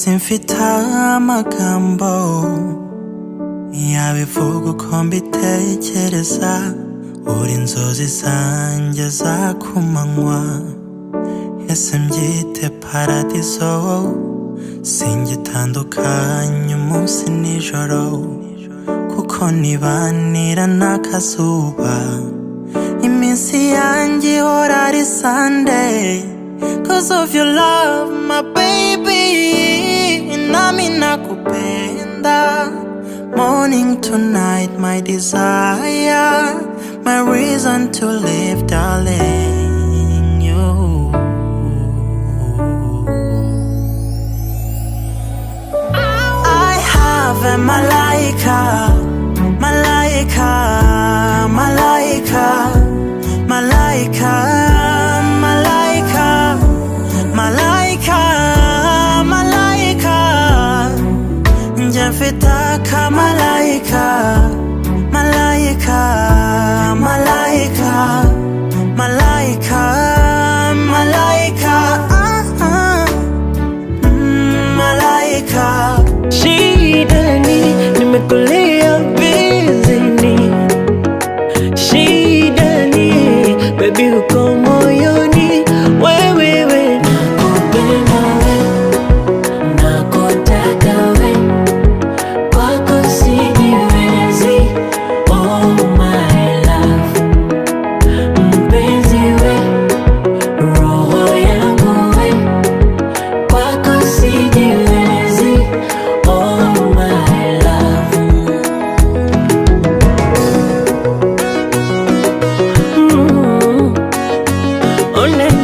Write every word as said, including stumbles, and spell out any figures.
simfita amagambo yabivuga uko mbitekereza uri inzozi zanjye za kumanywa ese mbyite paradiso singitandukanye umunsi nijoro kuko nibanira n'akazuba iminsi yanjye ihora ari Sunday cause of your love my baby nami nakupenda morning to night my desire my reason to live darling you I have a malaika malaika malaika malaika malaika malaika malaika njafita kama malaika malaika malaika malaika malaika ah, ah. Mm, malaika shidani nimekulia bizini shidani baby uko moyoni wewewe nakupenda we nakutaka we kwako sijiwezi oh my love mpenzi we roho yangu we kwako sijiwezi oh my love mm. Oh,